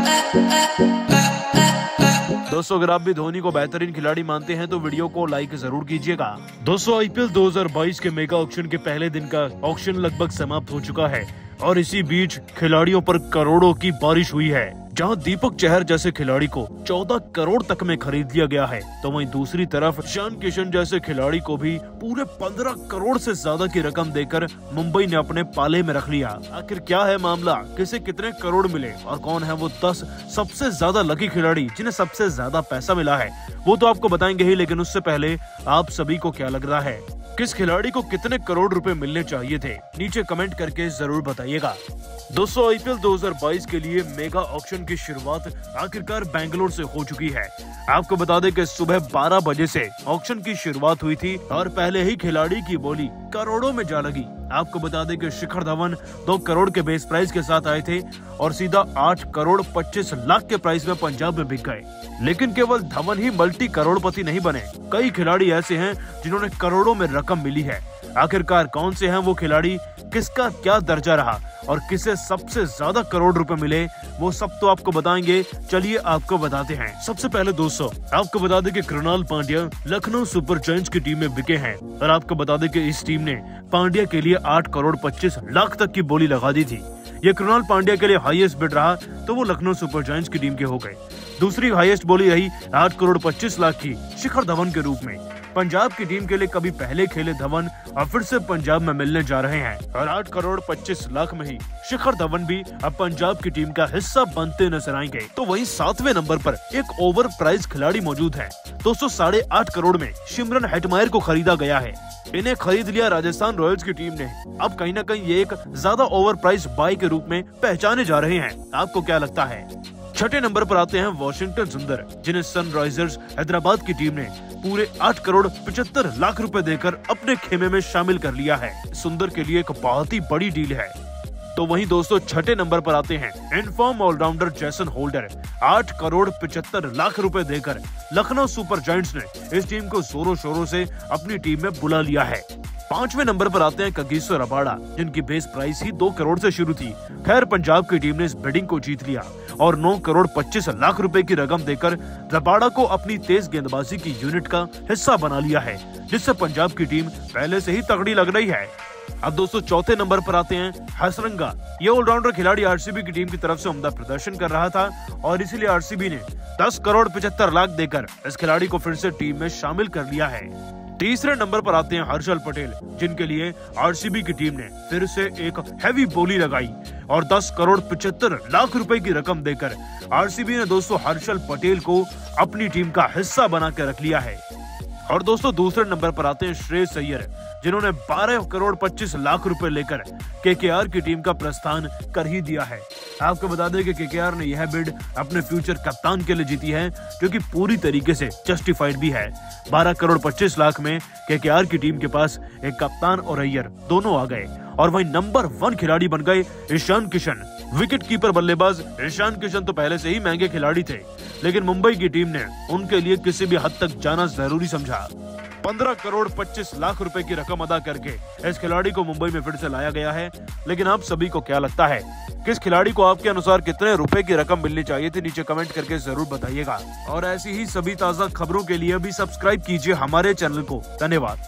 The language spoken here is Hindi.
दोस्तों, अगर आप भी धोनी को बेहतरीन खिलाड़ी मानते हैं तो वीडियो को लाइक जरूर कीजिएगा। दोस्तों, आईपीएल 2022 के मेगा ऑक्शन के पहले दिन का ऑक्शन लगभग समाप्त हो चुका है और इसी बीच खिलाड़ियों पर करोड़ों की बारिश हुई है। जहां दीपक चहर जैसे खिलाड़ी को 14 करोड़ तक में खरीद लिया गया है, तो वहीं दूसरी तरफ ईशान किशन जैसे खिलाड़ी को भी पूरे 15 करोड़ से ज्यादा की रकम देकर मुंबई ने अपने पाले में रख लिया। आखिर क्या है मामला, किसे कितने करोड़ मिले और कौन है वो 10 सबसे ज्यादा लकी खिलाड़ी जिन्हें सबसे ज्यादा पैसा मिला है, वो तो आपको बताएंगे ही। लेकिन उससे पहले आप सभी को क्या लग रहा है, किस खिलाड़ी को कितने करोड़ रुपए मिलने चाहिए थे, नीचे कमेंट करके जरूर बताइएगा। दोस्तों, आईपीएल 2022 के लिए मेगा ऑक्शन की शुरुआत आखिरकार बेंगलोर से हो चुकी है। आपको बता दें कि सुबह 12 बजे से ऑक्शन की शुरुआत हुई थी और पहले ही खिलाड़ी की बोली करोड़ों में जा लगी। आपको बता दें कि शिखर धवन 2 करोड़ के बेस प्राइस के साथ आए थे और सीधा 8 करोड़ 25 लाख के प्राइस में पंजाब में बिक गए। लेकिन केवल धवन ही मल्टी करोड़पति नहीं बने, कई खिलाड़ी ऐसे हैं जिन्होंने करोड़ों में रकम मिली है। आखिरकार कौन से हैं वो खिलाड़ी, किसका क्या दर्जा रहा और किसे सबसे ज्यादा करोड़ रुपए मिले, वो सब तो आपको बताएंगे। चलिए आपको बताते हैं। सबसे पहले दोस्तों, आपको बता दें कि कृणाल पांड्या लखनऊ सुपर जायंट्स की टीम में बिके हैं और आपको बता दें कि इस टीम ने पांड्या के लिए 8 करोड़ 25 लाख तक की बोली लगा दी थी। ये कृणाल पांड्या के लिए हाईएस्ट बिड रहा, तो वो लखनऊ सुपर जायंट्स की टीम के हो गए। दूसरी हाईएस्ट बोली रही 8 करोड़ 25 लाख की शिखर धवन के रूप में। पंजाब की टीम के लिए कभी पहले खेले धवन और फिर से पंजाब में मिलने जा रहे हैं और 8 करोड़ 25 लाख में ही शिखर धवन भी अब पंजाब की टीम का हिस्सा बनते नजर आएंगे। तो वहीं 7वें नंबर पर एक ओवर प्राइस खिलाड़ी मौजूद है। दोस्तों, 8.5 करोड़ में सिमरन हेटमायर को खरीदा गया है। इन्हें खरीद लिया राजस्थान रॉयल्स की टीम ने। अब कहीं न कहीं ये एक ज्यादा ओवर प्राइस बाय के रूप में पहचाने जा रहे हैं। आपको क्या लगता है? 6ठे नंबर पर आते हैं वॉशिंगटन सुंदर, जिन्हें सनराइजर्स हैदराबाद की टीम ने पूरे 8 करोड़ 75 लाख रुपए देकर अपने खेमे में शामिल कर लिया है। सुंदर के लिए एक बहुत ही बड़ी डील है। तो वहीं दोस्तों, 6ठे नंबर पर आते हैं in form all rounder Jason Holder. 8 crore 75 lakh रुपए देकर लखनऊ सुपर जायंट्स ने इस टीम को जोरों शोरों से अपनी टीम में बुला लिया है। 5वें नंबर पर आते हैं कगिसो रबाडा, जिनकी बेस प्राइस ही 2 करोड़ से शुरू थी। खैर, पंजाब की टीम ने इस बिडिंग को जीत लिया और 9 करोड़ 25 लाख रुपए की रकम देकर रबाडा को अपनी तेज गेंदबाजी की यूनिट का हिस्सा बना लिया है, जिससे पंजाब की टीम पहले से ही तगड़ी लग रही है। अब दोस्तों, 4थे नंबर पर आते हैं हसरंगा। ये ऑलराउंडर खिलाड़ी आरसीबी की टीम की तरफ से उम्दा प्रदर्शन कर रहा था और इसीलिए आरसीबी ने 10 करोड़ 75 लाख देकर इस खिलाड़ी को फिर से टीम में शामिल कर लिया है। तीसरे नंबर पर आते हैं हर्षल पटेल, जिनके लिए आरसीबी की टीम ने फिर से एक हैवी बोली लगाई और 10 करोड़ 75 लाख रुपए की रकम देकर आरसीबी ने दोस्तों हर्षल पटेल को अपनी टीम का हिस्सा बना के रख लिया है। और दोस्तों, दूसरे नंबर पर आते हैं श्रेयस अय्यर, जिन्होंने 12 करोड़ 25 लाख रुपए लेकर केकेआर की टीम का प्रस्थान कर ही दिया है। आपको बता दें कि केकेआर ने यह बिड अपने फ्यूचर कप्तान के लिए जीती है, जो कि पूरी तरीके से जस्टिफाइड भी है। 12 करोड़ 25 लाख में केकेआर की टीम के पास एक कप्तान और अय्यर दोनों आ गए और वहीं नंबर 1 खिलाड़ी बन गए ईशान किशन। विकेट कीपर बल्लेबाज ईशान किशन तो पहले से ही महंगे खिलाड़ी थे, लेकिन मुंबई की टीम ने उनके लिए किसी भी हद तक जाना जरूरी समझा। 15 करोड़ 25 लाख रुपए की रकम अदा करके इस खिलाड़ी को मुंबई में फिर से लाया गया है। लेकिन आप सभी को क्या लगता है, किस खिलाड़ी को आपके अनुसार कितने रुपए की रकम मिलनी चाहिए थी, नीचे कमेंट करके जरूर बताइएगा। और ऐसी ही सभी ताजा खबरों के लिए भी सब्सक्राइब कीजिए हमारे चैनल को। धन्यवाद।